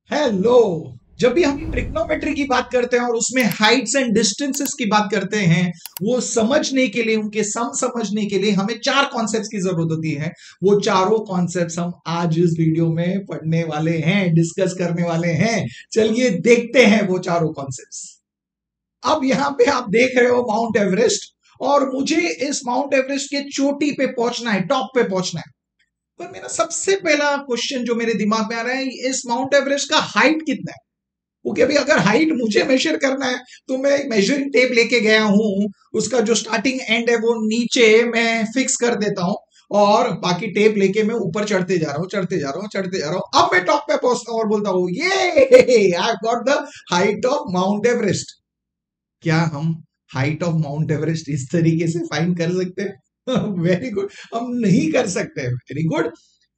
Hello. जब भी हम ट्रिग्नोमेट्री की बात करते हैं और उसमें हाइट्स एंड डिस्टेंसेस की बात करते हैं, वो समझने के लिए, उनके सम समझने के लिए हमें चार कॉन्सेप्ट्स की जरूरत होती है। वो चारों कॉन्सेप्ट्स हम आज इस वीडियो में पढ़ने वाले हैं, डिस्कस करने वाले हैं। चलिए देखते हैं वो चारों कॉन्सेप्ट्स। अब यहां पे आप देख रहे हो माउंट एवरेस्ट, और मुझे इस माउंट एवरेस्ट के चोटी पे पहुंचना है, टॉप पे पहुंचना है। पर मेरा सबसे पहला क्वेश्चन जो मेरे दिमाग में आ रहा है, इस माउंट एवरेस्ट का हाइट कितना है? क्योंकि अभी अगर हाइट मुझे मेजर करना है तो मैं एक मेजरिंग टेप लेके गया हूं, उसका जो स्टार्टिंग एंड है वो नीचे मैं फिक्स कर देता हूं, और बाकी टेप लेके मैं ऊपर चढ़ते जा रहा हूं, चढ़ते जा रहा हूं, चढ़ते जा रहा हूं। अब मैं टॉप पे पहुंचता हूं और बोलता हूं ये I got the height of Mount Everest. क्या हम हाइट ऑफ माउंट एवरेस्ट इस तरीके से फाइंड कर सकते हैं? Very good. हम नहीं कर सकते। Very good.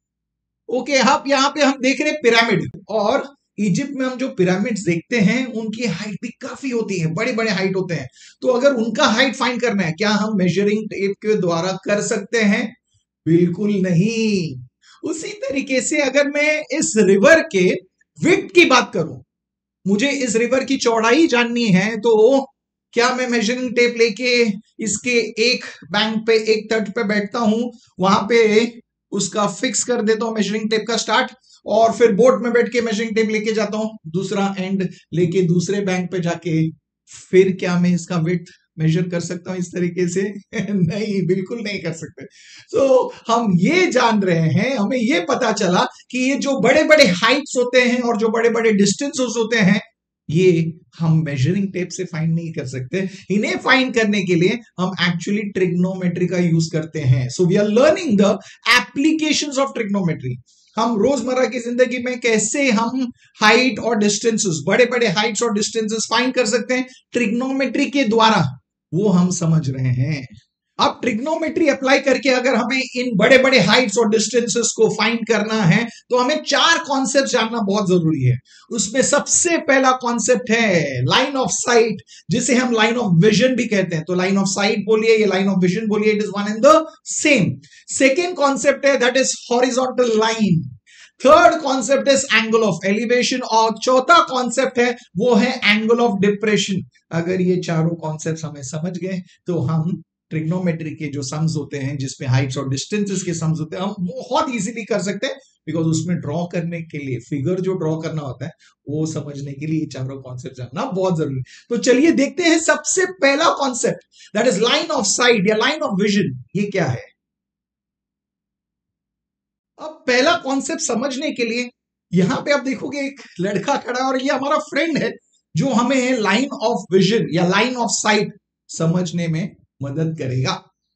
ओके, अब यहाँ पे हम देख रहे हैं पिरामिड, और इजिप्ट में हम जो पिरामिड्स देखते हैं उनकी हाइट भी काफी होती है, बड़े बड़े हाइट होते हैं। तो अगर उनका हाइट फाइंड करना है, क्या हम मेजरिंग टेप के द्वारा कर सकते हैं? बिल्कुल नहीं। उसी तरीके से अगर मैं इस रिवर के विड्थ की बात करूं, मुझे इस रिवर की चौड़ाई जाननी है, तो क्या मैं मेजरिंग टेप लेके इसके एक बैंक पे, एक तट पे बैठता हूं, वहां पे उसका फिक्स कर देता हूं मेजरिंग टेप का स्टार्ट, और फिर बोट में बैठ के मेजरिंग टेप लेके जाता हूं दूसरा एंड लेके दूसरे बैंक पे जाके, फिर क्या मैं इसका विड्थ मेजर कर सकता हूं इस तरीके से? नहीं, बिल्कुल नहीं कर सकते। तो हम ये जान रहे हैं, हमें ये पता चला कि ये जो बड़े बड़े हाइट्स होते हैं और जो बड़े बड़े डिस्टेंसेस होते हैं, ये हम मेजरिंग टेप से फाइंड नहीं कर सकते। इन्हें फाइंड करने के लिए हम एक्चुअली ट्रिग्नोमेट्री का यूज करते हैं। So we are learning the applications of trigonometry. हम रोजमर्रा की जिंदगी में कैसे हम हाइट और डिस्टेंसेस, बड़े बड़े हाइट्स और डिस्टेंसेस फाइंड कर सकते हैं ट्रिग्नोमेट्री के द्वारा, वो हम समझ रहे हैं। अब ट्रिग्नोमेट्री अप्लाई करके अगर हमें इन बड़े बड़े हाइट्स और डिस्टेंसेस को फाइंड करना है, तो हमें चार कॉन्सेप्ट जानना बहुत जरूरी है। उसमें सबसे पहला कॉन्सेप्ट है लाइन ऑफ साइट, जिसे हम लाइन ऑफ विजन भी कहते हैं। तो लाइन ऑफ साइट बोलिए या लाइन ऑफ विजन बोलिए, it is one and the same. Second concept है that is horizontal line. Third concept is angle of elevation, और चौथा कॉन्सेप्ट है वो है एंगल ऑफ डिप्रेशन। अगर ये चारों कॉन्सेप्ट हमें समझ गए, तो हम ट्रिग्नोमेट्री के जो सम्स होते हैं, जिसमें हाइट्स और डिस्टेंसेस के सम्स होते हैं, हम बहुत इजीली कर सकते हैं। बिकॉज उसमें ड्रॉ करने के लिए, फिगर जो ड्रॉ करना होता है, वो समझने के लिए चारों कॉन्सेप्ट जानना बहुत जरूरी है। तो चलिए देखते हैं सबसे पहला concept, that is line of sight या लाइन ऑफ विजन। ये क्या है? अब पहला कॉन्सेप्ट समझने के लिए यहां पे आप देखोगे एक लड़का खड़ा है, और ये हमारा फ्रेंड है जो हमें लाइन ऑफ विजन या लाइन ऑफ साइट समझने में मदद करेगा।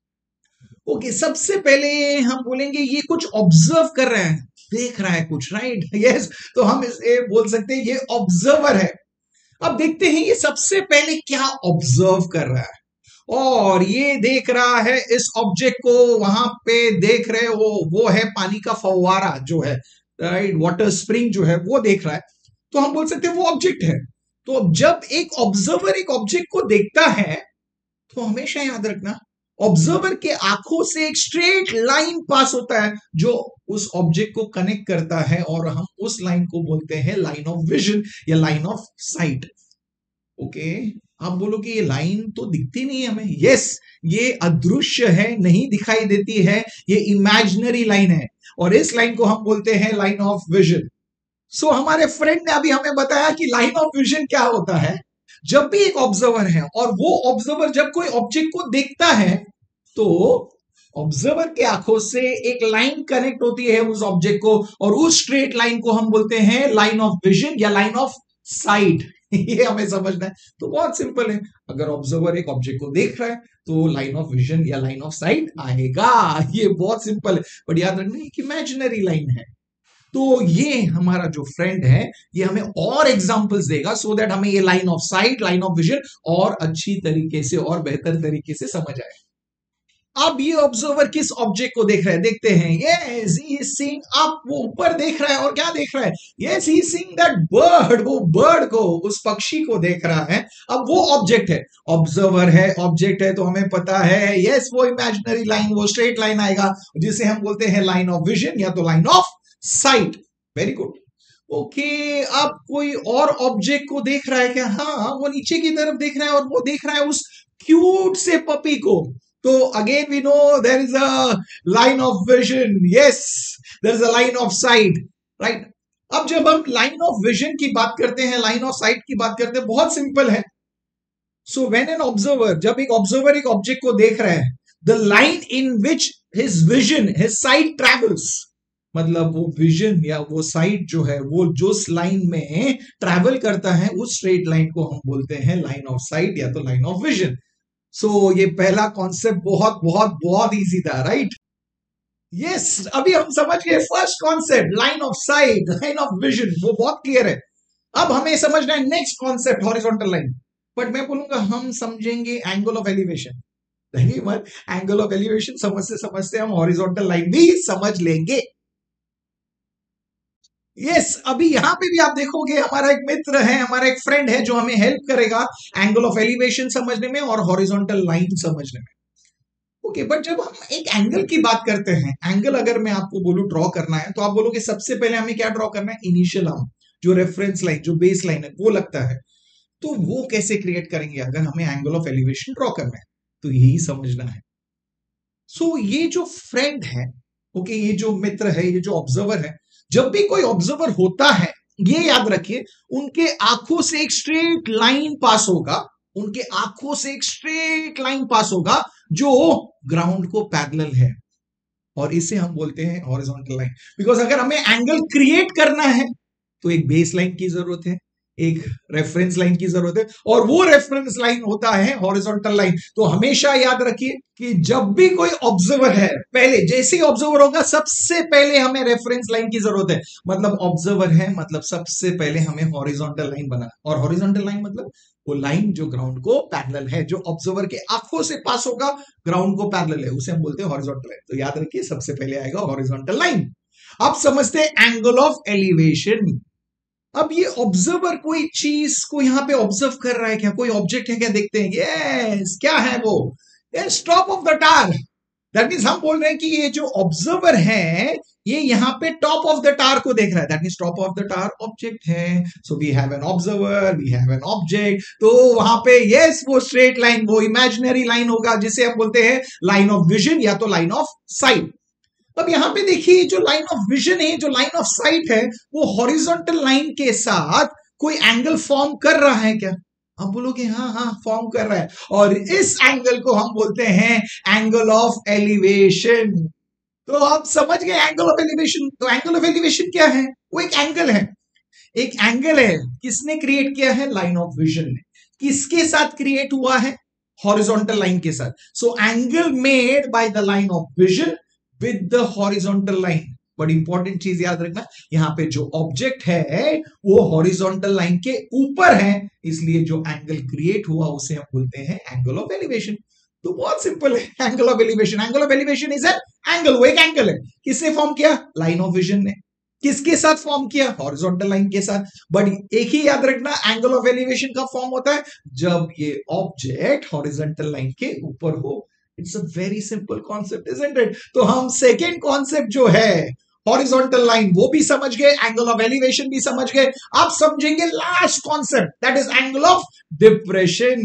ओके, सबसे पहले हम बोलेंगे ये कुछ ऑब्जर्व कर रहे हैं, देख रहा है कुछ, राइट? यस। तो हम इसे बोल सकते हैं ये ऑब्जर्वर है। अब देखते हैं ये सबसे पहले क्या ऑब्जर्व कर रहा है। और ये देख रहा है इस ऑब्जेक्ट को, वहां पे देख रहे हो वो है पानी का फव्वारा जो है, राइट, वाटर स्प्रिंग जो है, वो देख रहा है। तो हम बोल सकते हैं वो ऑब्जेक्ट है। तो अब जब एक ऑब्जर्वर एक ऑब्जेक्ट को देखता है, तो हमेशा याद रखना, ऑब्जर्वर के आंखों से एक स्ट्रेट लाइन पास होता है जो उस ऑब्जेक्ट को कनेक्ट करता है, और हम उस लाइन को बोलते हैं लाइन ऑफ विजन या लाइन ऑफ साइट। ओके, आप बोलो कि ये लाइन तो दिखती नहीं है हमें। यस, ये अदृश्य है, नहीं दिखाई देती है, ये इमेजिनरी लाइन है, और इस लाइन को हम बोलते हैं लाइन ऑफ विजन। सो हमारे फ्रेंड ने अभी हमें बताया कि लाइन ऑफ विजन क्या होता है। जब भी एक ऑब्जर्वर है और वो ऑब्जर्वर जब कोई ऑब्जेक्ट को देखता है, तो ऑब्जर्वर के आंखों से एक लाइन कनेक्ट होती है उस ऑब्जेक्ट को, और उस स्ट्रेट लाइन को हम बोलते हैं लाइन ऑफ विजन या लाइन ऑफ साइट। ये हमें समझना है। तो बहुत सिंपल है, अगर ऑब्जर्वर एक ऑब्जेक्ट को देख रहा है, तो लाइन ऑफ विजन या लाइन ऑफ साइट आएगा। ये बहुत सिंपल है, बट याद रखना एक इमेजिनरी लाइन है। तो ये हमारा जो फ्रेंड है, ये हमें और एग्जांपल्स देगा, सो दैट हमें ये line of sight, line of vision और अच्छी तरीके से और बेहतर तरीके से समझ आए। अब ये ऑब्जर्वर किस ऑब्जेक्ट को देख रहा है, देखते हैं। Yes, he is seeing up, वो ऊपर देख रहा है, और क्या देख रहा है? Yes, he is seeing that bird, वो बर्ड को, उस पक्षी को देख रहा है। अब वो ऑब्जेक्ट है, ऑब्जर्वर है, ऑब्जेक्ट है, तो हमें पता है यस वो इमेजिनरी लाइन, वो स्ट्रेट लाइन आएगा, जिसे हम बोलते हैं लाइन ऑफ विजन या तो line of sight. Very good. Okay, अब कोई और ऑब्जेक्ट को देख रहा है क्या? हाँ, वो नीचे की तरफ देख रहा है और वो देख रहा है उस क्यूट से पपी को। तो again we know there is a line of vision, yes, there is a line of sight, right. अब जब हम लाइन ऑफ विजन की बात करते हैं, लाइन ऑफ साइट की बात करते हैं, बहुत सिंपल है। सो व्हेन एन ऑब्जर्वर, जब एक ऑब्जर्वर एक ऑब्जेक्ट को देख रहा है, the line in which his vision, his sight travels, मतलब वो विजन या वो साइट जो है, वो जो लाइन में ट्रैवल करता है, उस स्ट्रेट लाइन को हम बोलते हैं लाइन ऑफ साइट या तो लाइन ऑफ विजन। सो ये पहला कॉन्सेप्ट बहुत बहुत बहुत इजी था, राइट? यस, अभी हम समझ गए first concept, line of sight, line of vision, वो बहुत क्लियर है। अब हमें समझना है next concept, horizontal line. But मैं बोलूंगा हम समझेंगे एंगल ऑफ एलिवेशन। नहीं मत, एंगल ऑफ एलिवेशन समझते समझते हम हॉरिजॉन्टल लाइन भी समझ लेंगे। यस, अभी यहां पे भी आप देखोगे हमारा एक मित्र है, हमारा एक फ्रेंड है जो हमें हेल्प करेगा एंगल ऑफ एलिवेशन समझने में और हॉरिजॉन्टल लाइन समझने में। ओके, बट जब हम एक एंगल की बात करते हैं, एंगल अगर मैं आपको बोलूं ड्रॉ करना है, तो आप बोलोगे सबसे पहले हमें क्या ड्रॉ करना है? इनिशियल आर्म, जो रेफरेंस लाइन, जो बेस लाइन है, वो लगता है। तो वो कैसे क्रिएट करेंगे अगर हमें एंगल ऑफ एलिवेशन ड्रॉ करना है? तो यही समझना है। सो ये जो फ्रेंड है, ओके, ये जो मित्र है, ये जो ऑब्जर्वर है, जब भी कोई ऑब्जर्वर होता है, ये याद रखिए, उनके आंखों से एक स्ट्रेट लाइन पास होगा, उनके आंखों से एक स्ट्रेट लाइन पास होगा जो ग्राउंड को पैरेलल है, और इसे हम बोलते हैं हॉरिजॉन्टल लाइन। बिकॉज अगर हमें एंगल क्रिएट करना है तो एक बेस लाइन की जरूरत है, एक रेफरेंस लाइन की जरूरत है, और वो रेफरेंस लाइन होता है हॉरिजॉन्टल लाइन। तो हमेशा याद रखिए कि जब भी कोई ऑब्जर्वर है, पहले जैसे ही ऑब्जर्वर होगा, सबसे पहले हमें रेफरेंस लाइन की जरूरत है। मतलब ऑब्जर्वर है, मतलब सबसे पहले हमें हॉरिजॉन्टल लाइन बनाना, और हॉरिजॉन्टल लाइन मतलब वो लाइन जो ग्राउंड को पैरेलल है, जो ऑब्जर्वर के आंखों से पास होगा, ग्राउंड को पैरेलल है, उसे हम बोलते हैं हॉरिजॉन्टल लाइन। तो याद रखिए सबसे पहले आएगा हॉरिजॉन्टल लाइन। अब समझते हैं एंगल ऑफ एलिवेशन। अब ये ऑब्जर्वर कोई चीज को यहां पे ऑब्जर्व कर रहा है क्या? कोई ऑब्जेक्ट है क्या? देखते हैं। यस, क्या है वो? Yes, top of the tower. That means हम बोल रहे हैं कि ये जो ऑब्जर्वर है, ये यहाँ पे टॉप ऑफ द टावर को देख रहा है। That means top of the tower object है। So we have an observer, we have an object. तो वहां पे यस, वो स्ट्रेट लाइन, वो इमेजिनरी लाइन होगा जिसे हम बोलते हैं लाइन ऑफ विजन या तो लाइन ऑफ साइट। अब यहां पे देखिए, जो लाइन ऑफ विजन है, जो लाइन ऑफ साइट है, वो हॉरिजॉन्टल लाइन के साथ कोई एंगल फॉर्म कर रहा है क्या? आप बोलोगे हाँ हाँ, फॉर्म कर रहा है, और इस एंगल को हम बोलते हैं एंगल ऑफ एलिवेशन। तो आप समझ गए एंगल ऑफ एलिवेशन। तो एंगल ऑफ एलिवेशन क्या है? वो एक एंगल है, एक एंगल है। किसने क्रिएट किया है? लाइन ऑफ विजन ने। किसके साथ क्रिएट हुआ है? हॉरिजॉन्टल लाइन के साथ। So angle made by the line of vision with the horizontal line. बड़ी इंपॉर्टेंट चीज याद रखना, यहां पे जो ऑब्जेक्ट है वो हॉरिजॉन्टल लाइन के ऊपर है, इसलिए जो एंगल क्रिएट हुआ उसे हम बोलते हैं एंगल ऑफ एलिवेशन। तो बहुत सिंपल है angle of elevation. Angle of elevation is an angle, वो एक एंगल है। किसने फॉर्म किया? लाइन ऑफ विजन ने। किसके साथ फॉर्म किया? हॉरिजॉन्टल लाइन के साथ। बट एक ही याद रखना, एंगल ऑफ एलिवेशन का फॉर्म होता है जब ये ऑब्जेक्ट हॉरिजॉन्टल लाइन के ऊपर हो। It's a very simple concept, isn't it? तो हम सेकेंड कॉन्सेप्ट जो है हॉरिजॉन्टल लाइन, वो भी समझ गए, एंगल ऑफ एलिवेशन भी समझ गए। आप समझेंगे last concept, that is angle of depression.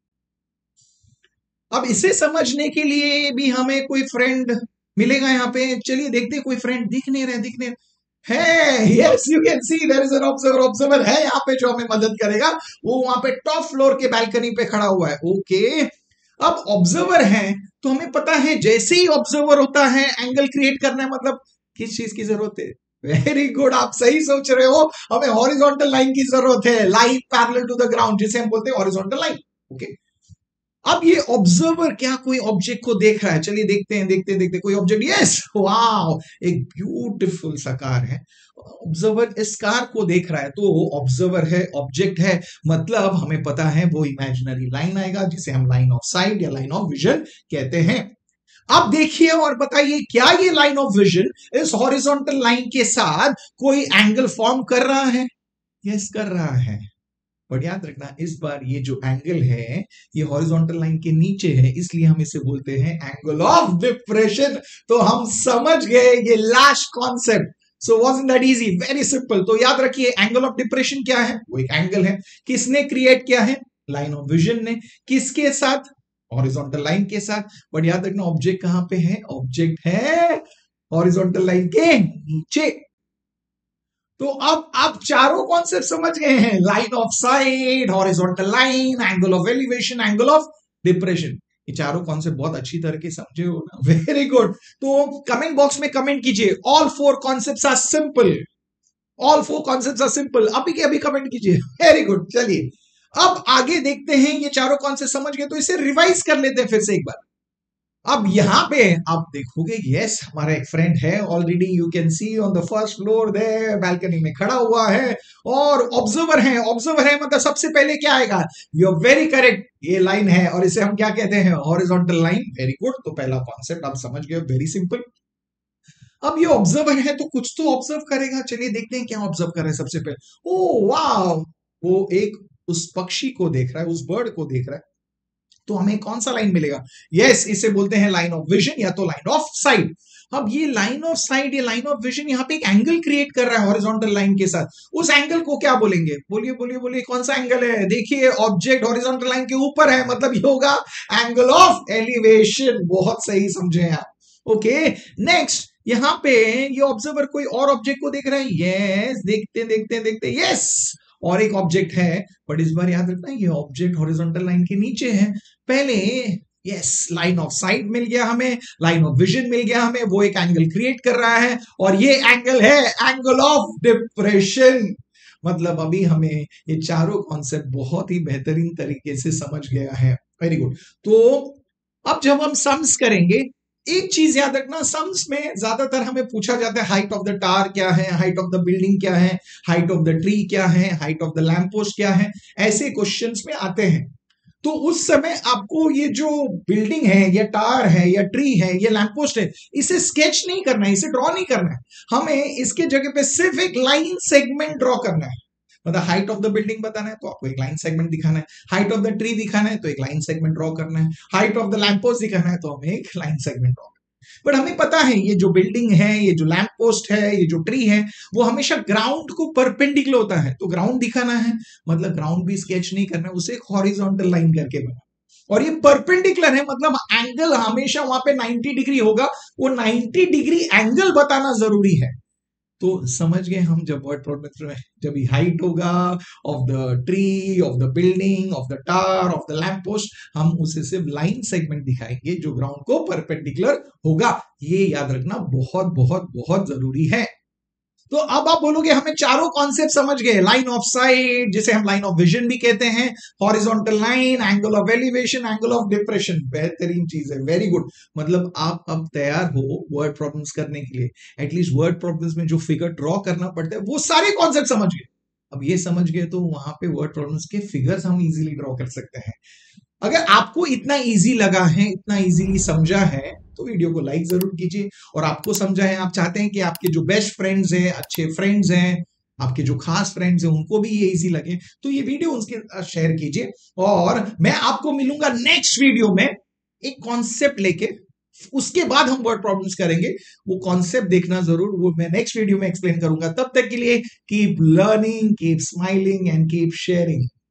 अब इसे समझने के लिए भी हमें कोई फ्रेंड मिलेगा यहाँ पे। चलिए देखते हैं, कोई फ्रेंड दिख नहीं रहे है। Yes, you can see there is an observer. Observer है यहाँ पे जो हमें मदद करेगा। वो वहां पे टॉप फ्लोर के बालकनी पे खड़ा हुआ है। ओके, अब ऑब्जर्वर है तो हमें पता है जैसे ही ऑब्जर्वर होता है एंगल क्रिएट करना है, मतलब किस चीज की जरूरत है? वेरी गुड, आप सही सोच रहे हो, हमें हॉरिजॉन्टल लाइन की जरूरत है, line parallel to the ground, जिसे हम बोलते हैं हॉरिजॉन्टल लाइन। ओके, अब ये ऑब्जर्वर क्या कोई ऑब्जेक्ट को देख रहा है? चलिए देखते हैं, देखते कोई ऑब्जेक्ट। यस, वाओ, एक ब्यूटीफुल सा कार है। ऑब्जर्वर इस कार को देख रहा है, तो ऑब्जर्वर है, ऑब्जेक्ट है, मतलब हमें पता है वो इमेजिनरी लाइन आएगा जिसे हम लाइन ऑफ साइट या लाइन ऑफ विजन कहते हैं। अब देखिए और बताइए, क्या ये लाइन ऑफ विजन इस हॉरिजॉन्टल लाइन के साथ कोई एंगल फॉर्म कर रहा है? यस, कर रहा है। बट याद रखना, इस बार ये जो एंगल है ये हॉरिजॉन्टल लाइन के नीचे है, इसलिए हम इसे बोलते हैं एंगल ऑफ डिप्रेशन। तो हम समझ गए ये last concept. So wasn't that easy, very simple. तो याद रखिए एंगल ऑफ डिप्रेशन क्या है, वो एक एंगल है। किसने क्रिएट किया है, लाइन ऑफ विजन ने। किसके साथ, हॉरिजॉन्टल लाइन के साथ। बट याद रखना ऑब्जेक्ट कहां पे है, ऑब्जेक्ट है हॉरिजॉन्टल लाइन के नीचे। तो अब आप चारों कॉन्सेप्ट समझ गए हैं, line of sight, horizontal line, angle of elevation, angle of depression. ये चारों कॉन्सेप्ट बहुत अच्छी तरह के समझे हो ना, वेरी गुड। तो कमेंट बॉक्स में कमेंट कीजिए, all four concepts are simple, all four concepts are simple, अभी के अभी कमेंट कीजिए, वेरी गुड। चलिए अब आगे देखते हैं, ये चारों कॉन्सेप्ट समझ गए तो इसे रिवाइज कर लेते हैं फिर से एक बार। अब यहां पे आप देखोगे, यस हमारा एक फ्रेंड है already, you can see on the first floor they, balcony में खड़ा हुआ है और ऑब्जर्वर है। ऑब्जर्वर है मतलब सबसे पहले क्या आएगा, यू आर वेरी करेक्ट, ये लाइन है और इसे हम क्या कहते हैं, हॉरिजॉन्टल लाइन। वेरी गुड, तो पहला कॉन्सेप्ट आप समझ गए, वेरी सिंपल। अब ये ऑब्जर्वर है तो कुछ तो ऑब्जर्व करेगा, चलिए देखते हैं क्या ऑब्जर्व कर रहे हैं सबसे पहले। ओ वाह, वो एक उस पक्षी को देख रहा है, उस बर्ड को देख रहा है। तो हमें कौन सा लाइन मिलेगा, यस इसे बोलते हैं लाइन ऑफ विजन या तो लाइन ऑफ साइट। अब ये लाइन ऑफ साइट, ये लाइन ऑफ विजन यहाँ पे एक एंगल क्रिएट कर रहा है हॉरिजॉन्टल लाइन के साथ। उस एंगल को क्या बोलेंगे, बोलिए बोलिए बोलिए, कौन सा एंगल है, देखिए ऑब्जेक्ट हॉरिजॉन्टल लाइन के ऊपर है, मतलब ये होगा एंगल ऑफ एलिवेशन। बहुत सही समझे आप, ओके। नेक्स्ट, यहाँ पे ये ऑब्जर्वर कोई और ऑब्जेक्ट को देख रहा है, यस देखते देखते देखते, यस और एक ऑब्जेक्ट है, बट इस बार याद रखना ये ऑब्जेक्ट हॉरिजॉन्टल लाइन के नीचे है। पहले यस लाइन ऑफ साइट मिल गया हमें, लाइन ऑफ विजन मिल गया हमें, वो एक एंगल क्रिएट कर रहा है और ये एंगल है एंगल ऑफ डिप्रेशन। मतलब अभी हमें ये चारों कॉन्सेप्ट बहुत ही बेहतरीन तरीके से समझ गया है, वेरी गुड। तो अब जब हम सम्स करेंगे, एक चीज याद रखना, सम्स में ज्यादातर हमें पूछा जाता है हाइट ऑफ द टावर क्या है, हाइट ऑफ द बिल्डिंग क्या है, हाइट ऑफ द ट्री क्या है, height of the lamp post क्या है, ऐसे क्वेश्चंस में आते हैं। तो उस समय आपको ये जो बिल्डिंग है या टावर है या ट्री है या लैंप पोस्ट है, इसे स्केच नहीं करना है, इसे ड्रॉ नहीं करना है, हमें इसके जगह पे सिर्फ एक लाइन सेगमेंट ड्रॉ करना है। मतलब हाइट ऑफ द बिल्डिंग बताना है तो आपको एक लाइन सेगमेंट दिखाना है, हाइट ऑफ द ट्री दिखाना है तो एक लाइन सेगमेंट ड्रॉ करना है, height of the lamp post दिखाना है तो हमें एक लाइन सेगमेंट ड्रॉ। बट हमें पता है ये जो बिल्डिंग है, ये जो लैंप पोस्ट है, ये जो ट्री है, वो हमेशा ग्राउंड को परपेंडिकुलर होता है, तो ग्राउंड दिखाना है, मतलब ग्राउंड भी स्केच नहीं करना है, उसे एक हॉरिजॉन्टल लाइन करके बना। और ये परपेंडिकुलर है, मतलब एंगल हमेशा वहां पे 90 डिग्री होगा, वो 90 डिग्री एंगल बताना जरूरी है। तो समझ गए हम, जब वर्ड प्रोडक्ट में जब हाइट होगा of the tree, of the building, of the tower, of the lamp post, हम उसे सिर्फ लाइन सेगमेंट दिखाएंगे जो ग्राउंड को परपेंडिकुलर होगा। ये याद रखना बहुत बहुत बहुत जरूरी है। तो अब आप बोलोगे हमें चारों कॉन्सेप्ट समझ गए, लाइन ऑफ साइट जिसे हम लाइन ऑफ विजन भी कहते हैं, horizontal line, angle of elevation, angle of depression, बेहतरीन चीज है, वेरी गुड। मतलब आप अब तैयार हो वर्ड प्रॉब्लम्स करने के लिए, एटलीस्ट वर्ड प्रॉब्लम्स में जो फिगर ड्रॉ करना पड़ता है वो सारे कॉन्सेप्ट समझ गए। अब ये समझ गए तो वहां पे वर्ड प्रॉब्लम्स के फिगर्स हम इजीली ड्रॉ कर सकते हैं। अगर आपको इतना इजी लगा है, इतना इजीली समझा है, तो वीडियो को लाइक जरूर कीजिए। और आपको समझा है, आप चाहते हैं कि आपके जो बेस्ट फ्रेंड्स हैं, अच्छे फ्रेंड्स हैं, आपके जो खास फ्रेंड्स हैं, उनको भी ये इजी लगे, तो ये वीडियो उनके साथ शेयर कीजिए। और मैं आपको मिलूंगा नेक्स्ट वीडियो में एक कॉन्सेप्ट लेके, उसके बाद हम वर्ड प्रॉब्लम्स करेंगे। वो कॉन्सेप्ट देखना जरूर, वो मैं नेक्स्ट वीडियो में एक्सप्लेन करूंगा। तब तक के लिए keep learning, keep smiling and keep sharing.